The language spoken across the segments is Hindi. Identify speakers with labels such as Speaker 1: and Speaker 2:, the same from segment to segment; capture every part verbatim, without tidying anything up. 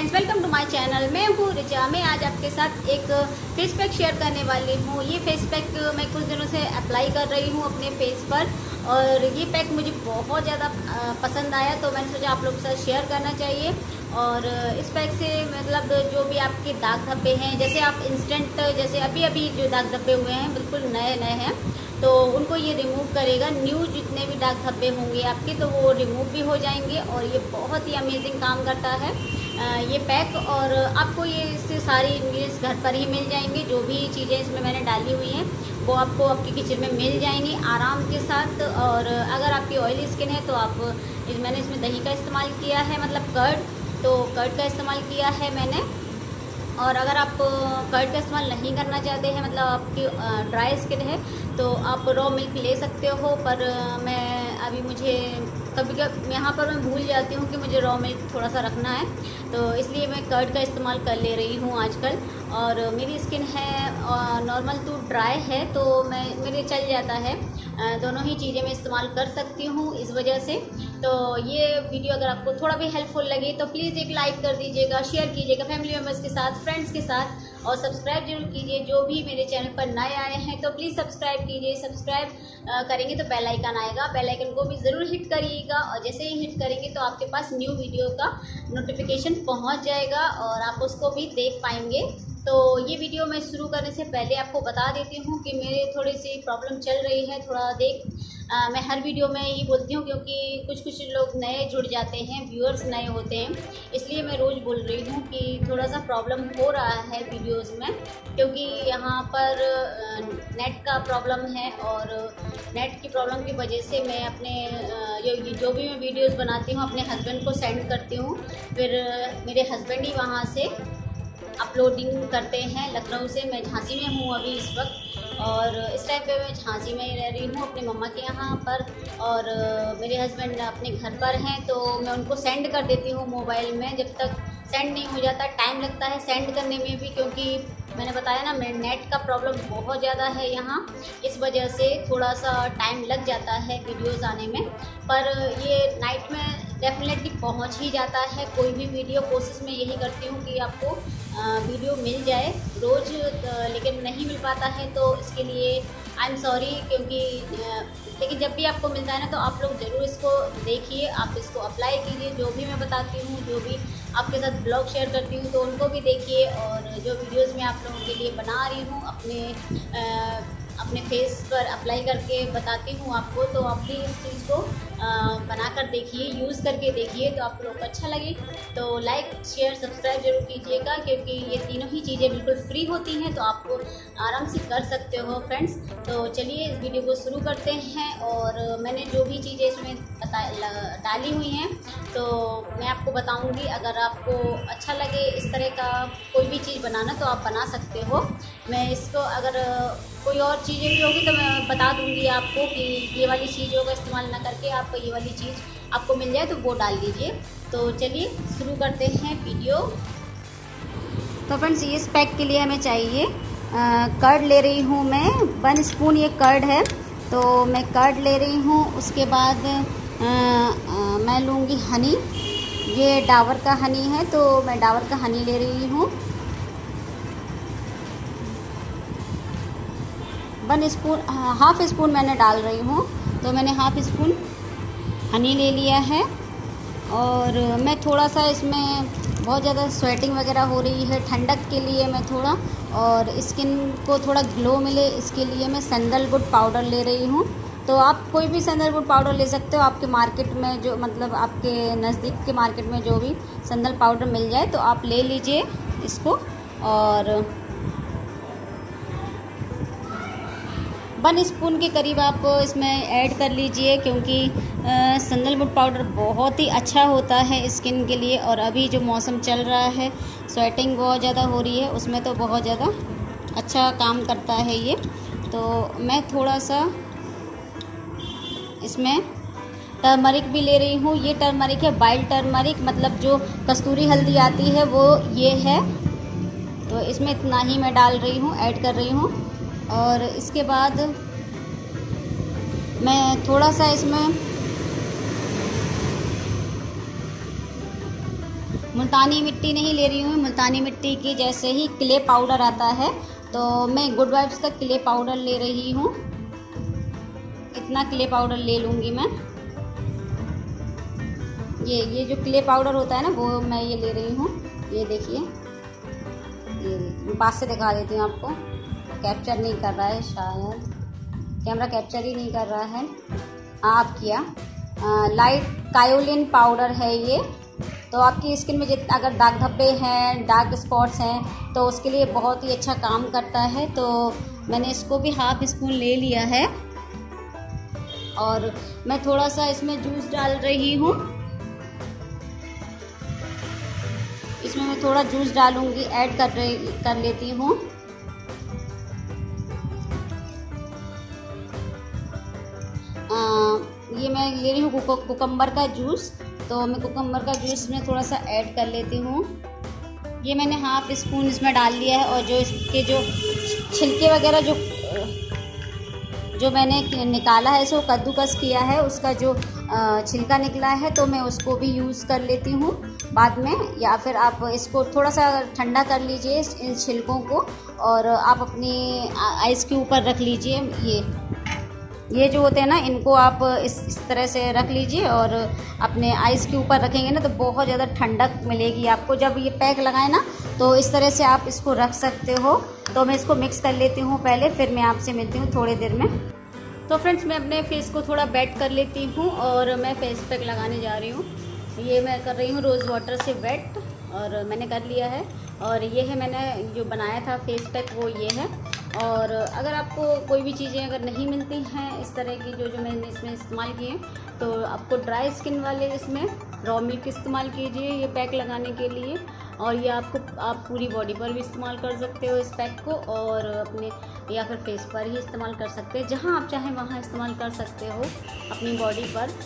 Speaker 1: Friends, welcome to my channel. मैं हूँ रिचा। मैं आज आपके साथ एक फेस पैक शेयर करने वाली हूँ। ये फेस पैक मैं कुछ दिनों से अप्लाई कर रही हूँ अपने फेस पर और ये पैक मुझे बहुत ज़्यादा पसंद आया, तो मैंने सोचा आप लोगों के साथ शेयर करना चाहिए। और इस पैक से मतलब जो भी आपके दाग धब्बे हैं, जैसे आप इंस्टेंट जैसे अभी अभी जो दाग धब्बे हुए हैं बिल्कुल नए नए हैं, तो उनको ये रिमूव करेगा। न्यू जितने भी दाग धब्बे होंगे आपके, तो वो रिमूव भी हो जाएंगे। और ये बहुत ही अमेजिंग काम करता है ये पैक। और आपको ये इससे सारी इंग्रेडिएंट्स घर पर ही मिल जाएंगे। जो भी चीज़ें इसमें मैंने डाली हुई हैं वो आपको आपके किचन में मिल जाएंगी आराम के साथ। और अगर आपकी ऑयली स्किन है तो आप इस, मैंने इसमें दही का इस्तेमाल किया है, मतलब कर्ड, तो कर्ड का इस्तेमाल किया है मैंने। और अगर आप कर्ड का इस्तेमाल नहीं करना चाहते हैं, मतलब आपकी ड्राई स्किन है, तो आप रॉ मिल्क ले सकते हो। पर मैं अभी मुझे कभी कभी यहाँ पर मैं भूल जाती हूँ कि मुझे रॉ मिल्क थोड़ा सा रखना है, तो इसलिए मैं कर्ड का इस्तेमाल कर ले रही हूँ आजकल। और मेरी स्किन है नॉर्मल टू ड्राई है, तो मैं मेरे चल जाता है, दोनों ही चीज़ें मैं इस्तेमाल कर सकती हूँ इस वजह से। तो ये वीडियो अगर आपको थोड़ा भी हेल्पफुल लगे तो प्लीज़ एक लाइक कर दीजिएगा, शेयर कीजिएगा फैमिली मेम्बर्स के साथ, फ्रेंड्स के साथ, और सब्सक्राइब जरूर कीजिए। जो भी मेरे चैनल पर नए आए हैं तो प्लीज़ सब्सक्राइब कीजिए। सब्सक्राइब करेंगे तो बेल आइकन आएगा, बेल आइकन को भी ज़रूर हिट करिएगा। और जैसे ही हिट करेंगे तो आपके पास न्यू वीडियो का नोटिफिकेशन पहुंच जाएगा और आप उसको भी देख पाएंगे। तो ये वीडियो मैं शुरू करने से पहले आपको बता देती हूँ कि मेरे थोड़ी सी प्रॉब्लम चल रही है, थोड़ा देख आ, मैं हर वीडियो में ही बोलती हूँ क्योंकि कुछ कुछ लोग नए जुड़ जाते हैं, व्यूअर्स नए होते हैं, इसलिए मैं रोज़ बोल रही हूँ कि थोड़ा सा प्रॉब्लम हो रहा है वीडियोस में, क्योंकि यहाँ पर नेट का प्रॉब्लम है। और नेट की प्रॉब्लम की वजह से मैं अपने जो भी मैं वीडियोस बनाती हूँ अपने हस्बैंड को सेंड करती हूँ, फिर मेरे हस्बैंड ही वहाँ से अपलोडिंग करते हैं लखनऊ से। मैं झांसी में हूँ अभी इस वक्त, और इस टाइम पे मैं झांसी में ही रह रही हूँ अपने मम्मा के यहाँ पर। और मेरे हस्बैंड अपने घर पर हैं, तो मैं उनको सेंड कर देती हूँ मोबाइल में। जब तक सेंड नहीं हो जाता, टाइम लगता है सेंड करने में भी, क्योंकि मैंने बताया ना मेरे नेट का प्रॉब्लम बहुत ज़्यादा है यहाँ, इस वजह से थोड़ा सा टाइम लग जाता है वीडियोस आने में। पर ये नाइट में डेफिनेटली पहुँच ही जाता है कोई भी वीडियो। कोशिश मैं यही करती हूँ कि आपको वीडियो मिल जाए रोज़, लेकिन नहीं मिल पाता है तो इसके लिए आई एम सॉरी। क्योंकि लेकिन जब भी आपको मिलता है ना, तो आप लोग ज़रूर इसको देखिए, आप इसको अप्लाई कीजिए। जो भी मैं बताती हूँ, जो भी आपके साथ ब्लॉग शेयर करती हूँ, तो उनको भी देखिए। और जो वीडियोस मैं आप लोगों के लिए बना रही हूँ अपने आ, अपने फेस पर अप्लाई करके बताती हूँ आपको, तो आप भी इस चीज़ को बना कर देखिए, यूज़ करके देखिए। तो आप लोग को अच्छा लगे तो लाइक शेयर सब्सक्राइब जरूर कीजिएगा, क्योंकि ये तीनों ही चीज़ें बिल्कुल फ्री होती हैं, तो आपको आराम से कर सकते हो फ्रेंड्स। तो चलिए इस वीडियो को शुरू करते हैं। और मैंने जो भी चीज़ें इसमें डाली हुई हैं तो मैं आपको बताऊँगी। अगर आपको अच्छा लगे इस तरह का कोई भी चीज़ बनाना तो आप बना सकते हो। मैं इसको अगर कोई और चीज़ें भी होगी तो मैं बता दूंगी आपको कि ये वाली चीज़ों का इस्तेमाल ना करके आप ये वाली चीज़ आपको मिल जाए तो वो डाल दीजिए। तो चलिए शुरू करते हैं वीडियो। तो फ्रेंड्स, इस पैक के लिए हमें चाहिए कर्ड ले रही हूँ मैं, वन स्पून ये कर्ड है, तो मैं कर्ड ले रही हूँ। उसके बाद आ, आ, मैं लूँगी हनी, ये डाबर का हनी है, तो मैं डाबर का हनी ले रही हूँ। वन स्पून हाफ स्पून मैंने डाल रही हूँ, तो मैंने हाफ स्पून हनी ले लिया है। और मैं थोड़ा सा इसमें बहुत ज़्यादा स्वेटिंग वगैरह हो रही है, ठंडक के लिए मैं थोड़ा, और स्किन को थोड़ा ग्लो मिले इसके लिए मैं सैंडलवुड पाउडर ले रही हूँ। तो आप कोई भी सैंडलवुड पाउडर ले सकते हो, आपके मार्केट में जो मतलब आपके नज़दीक के मार्केट में जो भी सैंडल पाउडर मिल जाए तो आप ले लीजिए इसको। और वन स्पून के करीब आप इसमें ऐड कर लीजिए, क्योंकि सैंडलवुड पाउडर बहुत ही अच्छा होता है स्किन के लिए। और अभी जो मौसम चल रहा है, स्वेटिंग बहुत ज़्यादा हो रही है, उसमें तो बहुत ज़्यादा अच्छा काम करता है ये। तो मैं थोड़ा सा इसमें टर्मरिक भी ले रही हूँ। ये टर्मरिक है वाइल्ड टर्मरिक, मतलब जो कस्तूरी हल्दी आती है वो ये है। तो इसमें इतना ही मैं डाल रही हूँ, ऐड कर रही हूँ। और इसके बाद मैं थोड़ा सा इसमें मुल्तानी मिट्टी नहीं ले रही हूँ, मुल्तानी मिट्टी की जैसे ही क्ले पाउडर आता है तो मैं गुड वाइब्स का क्ले पाउडर ले रही हूँ। इतना क्ले पाउडर ले लूँगी मैं। ये ये जो क्ले पाउडर होता है ना वो मैं ये ले रही हूँ। ये देखिए, ये पास से दिखा देती हूँ आपको। कैप्चर नहीं कर रहा है, शायद कैमरा कैप्चर ही नहीं कर रहा है। आप किया आ, लाइट कायोलिन पाउडर है ये। तो आपकी स्किन में जितना अगर दाग धब्बे हैं, डार्क स्पॉट्स हैं, तो उसके लिए बहुत ही अच्छा काम करता है। तो मैंने इसको भी हाफ स्पून ले लिया है और मैं थोड़ा सा इसमें जूस डाल रही हूँ। इसमें मैं थोड़ा जूस डालूंगी, ऐड कर रही कर लेती हूँ। ये मैं ले रही हूँ कुकम्बर का जूस। तो मैं कुकम्बर का जूस में थोड़ा सा ऐड कर लेती हूँ। ये मैंने हाफ स्पून इसमें डाल लिया है। और जो इसके जो छिलके वगैरह जो जो मैंने निकाला है, इसको कद्दूकस किया है, उसका जो छिलका निकला है तो मैं उसको भी यूज़ कर लेती हूँ बाद में। या फिर आप इसको थोड़ा सा ठंडा कर लीजिए इन छिलकों को, और आप अपनी आइस के ऊपर रख लीजिए। ये ये जो होते हैं ना, इनको आप इस इस तरह से रख लीजिए और अपने आइस के ऊपर रखेंगे ना तो बहुत ज़्यादा ठंडक मिलेगी आपको। जब ये पैक लगाए ना तो इस तरह से आप इसको रख सकते हो। तो मैं इसको मिक्स कर लेती हूँ पहले, फिर मैं आपसे मिलती हूँ थोड़ी देर में। तो फ्रेंड्स, मैं अपने फेस को थोड़ा वेट कर लेती हूँ और मैं फेस पैक लगाने जा रही हूँ। ये मैं कर रही हूँ रोज़ वाटर से वेट, और मैंने कर लिया है। और ये है मैंने जो बनाया था फेस पैक, वो ये है। और अगर आपको कोई भी चीज़ें अगर नहीं मिलती हैं इस तरह की जो जो मैंने इसमें इस्तेमाल किए हैं, तो आपको ड्राई स्किन वाले इसमें रॉ मिल्क इस्तेमाल कीजिए ये पैक लगाने के लिए। और ये आपको आप पूरी बॉडी पर भी इस्तेमाल कर सकते हो इस पैक को, और अपने या फिर फेस पर ही इस्तेमाल कर सकते हैं। जहाँ आप चाहें वहाँ इस्तेमाल कर सकते हो अपनी बॉडी पर।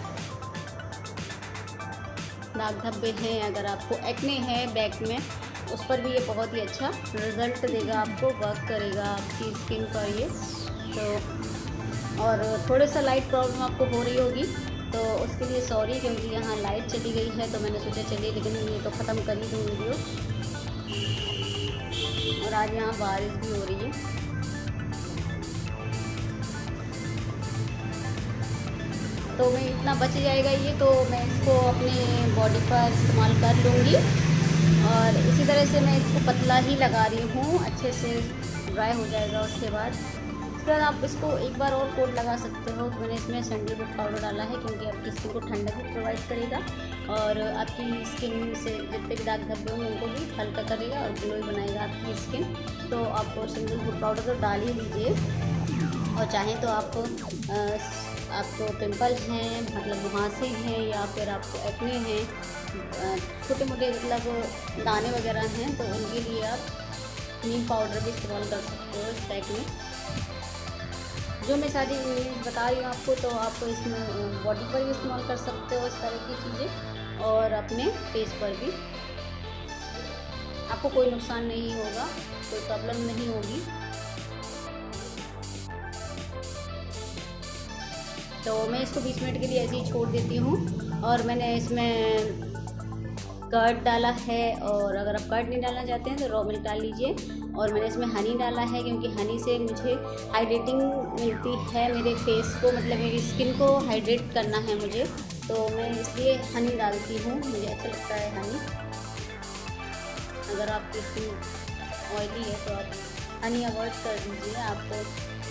Speaker 1: दाग धब्बे हैं, अगर आपको एक्ने है बैक में, उस पर भी ये बहुत ही अच्छा रिज़ल्ट देगा आपको, वर्क करेगा आपकी स्किन पर ये। तो और थोड़े सा लाइट प्रॉब्लम आपको हो रही होगी, तो उसके लिए सॉरी, क्योंकि यहाँ लाइट चली गई है तो मैंने सोचा चलिए लेकिन ये तो ख़त्म कर ही दूँ वीडियो। और आज यहाँ बारिश भी हो रही है। तो मैं इतना बच जाएगा ये, तो मैं इसको अपने बॉडी पर इस्तेमाल कर लूँगी। और इसी तरह से मैं इसको पतला ही लगा रही हूँ, अच्छे से ड्राई हो जाएगा उसके बाद। उसके बाद आप इसको एक बार और कोट लगा सकते हो। मैंने इसमें सैंडलवुड पाउडर डाला है क्योंकि आपकी स्किन को ठंडक भी प्रोवाइड करेगा और आपकी स्किन से जितने भी दाग धब्बे होंगे उनको भी हल्का करेगा और ग्लो बनाएगा आपकी स्किन। तो आप सैंडलवुड पाउडर तो डाल ही लीजिए। और चाहें तो आप आपको पिंपल्स हैं, मतलब मुहासे हैं, या फिर आपको एक्ने हैं, छोटे मोटे मतलब दाने वगैरह हैं, तो उनके लिए आप नीम पाउडर भी इस्तेमाल कर सकते हो इस पैक में। जो मैं सारी बता रही हूँ आपको, तो आप इसमें बॉडी पर भी इस्तेमाल कर सकते हो इस तरह की चीज़ें, और अपने फेस पर भी। आपको कोई नुकसान नहीं होगा, कोई प्रॉब्लम नहीं होगी। तो मैं इसको बीस मिनट के लिए ऐसे ही छोड़ देती हूँ। और मैंने इसमें कर्ड डाला है, और अगर आप कर्ड नहीं डालना चाहते हैं तो रॉ मिल्क डाल लीजिए। और मैंने इसमें हनी डाला है क्योंकि हनी से मुझे हाइड्रेटिंग मिलती है मेरे फेस को, मतलब मेरी स्किन को हाइड्रेट करना है मुझे, तो मैं इसलिए हनी डालती हूँ, मुझे अच्छा लगता है हनी। अगर आपकी स्किन ऑयली है तो आप हनी अवॉइड कर दीजिए, आपको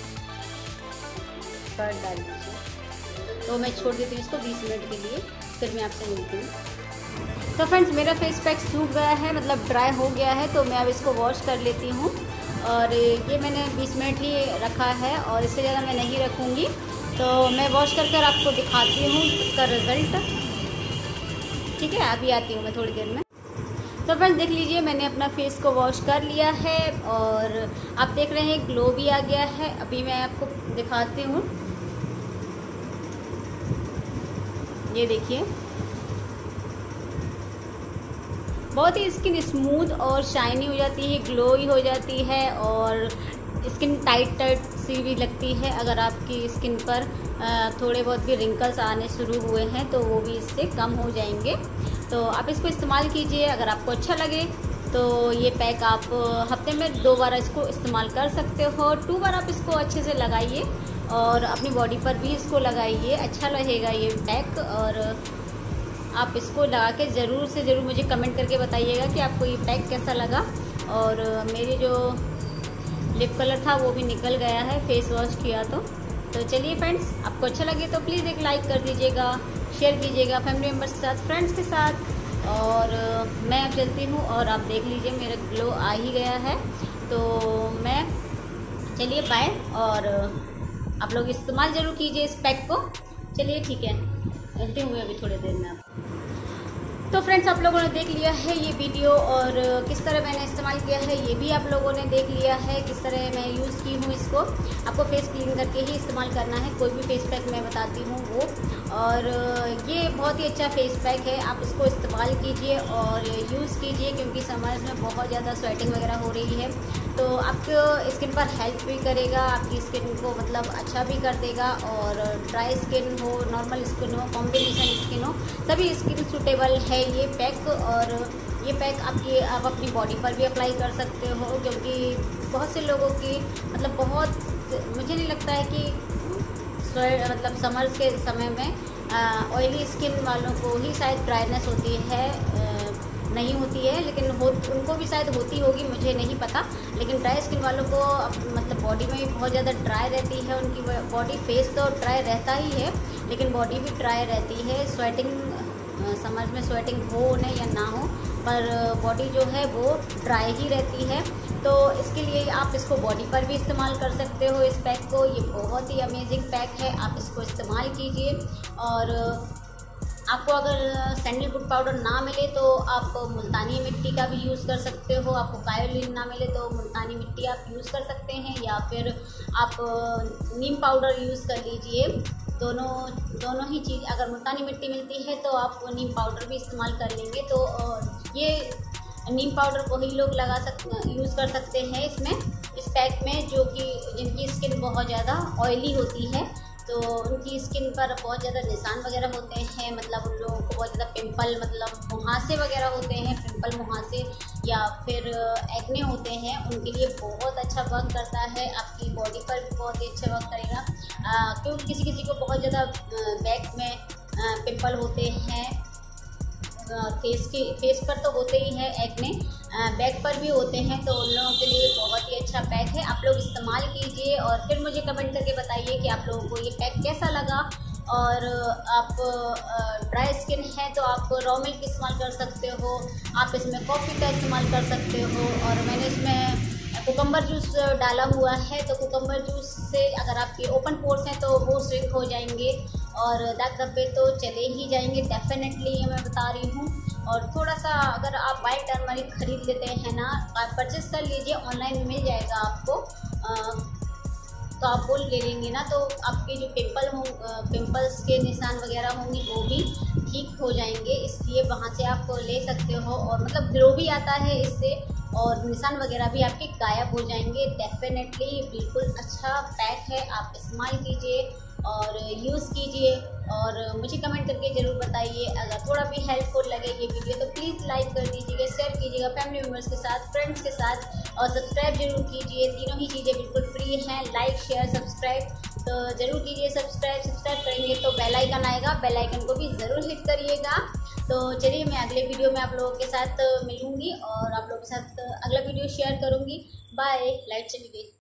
Speaker 1: कर्ड डाल दीजिए। तो मैं छोड़ देती हूँ इसको बीस मिनट के लिए, फिर मैं आपसे मिलती हूँ। तो फ्रेंड्स, मेरा फेस पैक सूख गया है, मतलब ड्राई हो गया है, तो मैं अब इसको वॉश कर लेती हूँ। और ये मैंने बीस मिनट ही रखा है और इससे ज़्यादा मैं नहीं रखूँगी। तो मैं वॉश कर कर आपको दिखाती हूँ इसका रिज़ल्ट। ठीक है, अभी आती हूँ मैं थोड़ी देर में। तो फ्रेंड्स देख लीजिए, मैंने अपना फेस को वॉश कर लिया है और आप देख रहे हैं ग्लो भी आ गया है। अभी मैं आपको दिखाती हूँ, ये देखिए, बहुत ही स्किन स्मूथ और शाइनी हो जाती है, ग्लोई हो जाती है, और स्किन टाइट टाइट सी भी लगती है। अगर आपकी स्किन पर थोड़े बहुत भी रिंकल्स आने शुरू हुए हैं तो वो भी इससे कम हो जाएंगे। तो आप इसको इस्तेमाल कीजिए। अगर आपको अच्छा लगे तो ये पैक आप हफ्ते में दो बार इसको इस्तेमाल कर सकते हो। टू बार आप इसको अच्छे से लगाइए और अपनी बॉडी पर भी इसको लगाइए, अच्छा रहेगा ये पैक। और आप इसको लगा के ज़रूर से ज़रूर मुझे कमेंट करके बताइएगा कि आपको ये पैक कैसा लगा। और मेरी जो लिप कलर था वो भी निकल गया है फेस वॉश किया तो। तो चलिए फ्रेंड्स, आपको अच्छा लगे तो प्लीज़ एक लाइक कर दीजिएगा, शेयर कीजिएगा फैमिली मेम्बर्स के साथ, फ्रेंड्स के साथ। और मैं अब चलती हूँ और आप देख लीजिए मेरा ग्लो आ ही गया है। तो मैं चलिए बाय, और आप लोग इस्तेमाल ज़रूर कीजिए इस पैक को। चलिए ठीक है, मिलते हुए अभी थोड़ी देर में आप। तो फ्रेंड्स, आप लोगों ने देख लिया है ये वीडियो और किस तरह मैंने इस्तेमाल किया है ये भी आप लोगों ने देख लिया है, किस तरह मैं यूज़ की हूँ इसको। आपको फेस क्लीन करके ही इस्तेमाल करना है, कोई भी फेस पैक मैं बताती हूँ वो। और ये बहुत ही अच्छा फेस पैक है, आप इसको इस्तेमाल कीजिए और यूज़ कीजिए, क्योंकि समर्स में बहुत ज़्यादा स्वेटिंग वगैरह हो रही है। तो आपको स्किन पर हेल्प भी करेगा, आपकी स्किन को मतलब अच्छा भी कर देगा। और ड्राई स्किन हो, नॉर्मल स्किन हो, कॉम्बिनेशन स्किन हो, सभी स्किन सूटेबल है ये पैक। और ये पैक आपकी आप अपनी बॉडी पर भी अप्लाई कर सकते हो, क्योंकि बहुत से लोगों की मतलब बहुत, मुझे नहीं लगता है कि मतलब समर्स के समय में ऑयली स्किन वालों को ही शायद ड्राइनेस होती है, आ, नहीं होती है, लेकिन हो उनको भी शायद होती होगी, मुझे नहीं पता। लेकिन ड्राई स्किन वालों को मतलब बॉडी में भी बहुत ज़्यादा ड्राई रहती है उनकी बॉडी। फेस तो ड्राई रहता ही है, लेकिन बॉडी भी ड्राई रहती है। स्वेटिंग, समझ में स्वेटिंग हो उन्हें या ना हो, पर बॉडी जो है वो ड्राई ही रहती है। तो इसके लिए आप इसको बॉडी पर भी इस्तेमाल कर सकते हो इस पैक को। ये बहुत ही अमेजिंग पैक है, आप इसको इस्तेमाल कीजिए। और आपको अगर सैंडलवुड पाउडर ना मिले तो आप मुल्तानी मिट्टी का भी यूज़ कर सकते हो। आपको कायोलिन ना मिले तो मुल्तानी मिट्टी आप यूज़ कर सकते हैं, या फिर आप नीम पाउडर यूज़ कर लीजिए। दोनों दोनों ही चीज़, अगर मुल्तानी मिट्टी मिलती है तो आप नीम पाउडर भी इस्तेमाल कर लेंगे। तो ये नीम पाउडर वही लोग लगा सकते यूज़ कर सकते हैं इसमें, इस पैक में, जो कि जिनकी स्किन बहुत ज़्यादा ऑयली होती है। तो उनकी स्किन पर बहुत ज़्यादा निशान वगैरह होते हैं, मतलब उन लोगों को बहुत ज़्यादा पिंपल, मतलब मुहासे वगैरह होते हैं, पिंपल मुहासे, या फिर एक्ने होते हैं, उनके लिए बहुत अच्छा वर्क करता है। आपकी बॉडी पर भी बहुत ही अच्छा वर्क करेगा, क्योंकि किसी किसी को बहुत ज़्यादा बैक में पिंपल होते हैं, फेस के फेस पर तो होते ही हैं एक्ने, बैक पर भी होते हैं। तो उन लोगों के लिए बहुत ही अच्छा पैक है, आप लोग इस्तेमाल कीजिए और फिर मुझे कमेंट करके बताइए कि आप लोगों को ये पैक कैसा लगा। और आप ड्राई स्किन है तो आप रॉ मिल्क इस्तेमाल कर सकते हो, आप इसमें कॉफ़ी का इस्तेमाल कर सकते हो। और मैंने इसमें कुकम्बर जूस डाला हुआ है, तो कुकम्बर जूस से अगर आपके ओपन पोर्स हैं तो वो श्रिंक हो जाएंगे और दाग धब्बे तो चले ही जाएंगे डेफिनेटली, ये मैं बता रही हूँ। और थोड़ा सा अगर आप वाइट टर्मरिक खरीद लेते हैं ना, आप परचेस कर लीजिए, ऑनलाइन मिल जाएगा आपको, आ, तो आप वो ले लेंगे ना, तो आपके जो पिंपल हों, पिंपल्स के निशान वगैरह होंगे वो भी ठीक हो जाएंगे। इसलिए वहाँ से आप ले सकते हो, और मतलब ग्लो भी आता है इससे, और निशान वगैरह भी आपके गायब हो जाएंगे डेफिनेटली। बिल्कुल अच्छा पैक है, आप इस्तेमाल कीजिए और यूज़ कीजिए। और मुझे कमेंट करके ज़रूर बताइए, अगर थोड़ा भी हेल्पफुल लगे ये वीडियो तो प्लीज़ लाइक कर दीजिएगा, शेयर कीजिएगा फैमिली मेम्बर्स के साथ, फ्रेंड्स के साथ, और सब्सक्राइब जरूर कीजिए। तीनों ही चीज़ें बिल्कुल फ्री हैं, लाइक शेयर सब्सक्राइब, तो ज़रूर कीजिए। सब्सक्राइब सब्सक्राइब करेंगे तो बेल आइकन आएगा, बेल आइकन को भी ज़रूर हिट करिएगा। तो चलिए, मैं अगले वीडियो में आप लोगों के साथ मिलूँगी और आप लोगों के साथ अगला वीडियो शेयर करूँगी। बाय, लाइट चली गई।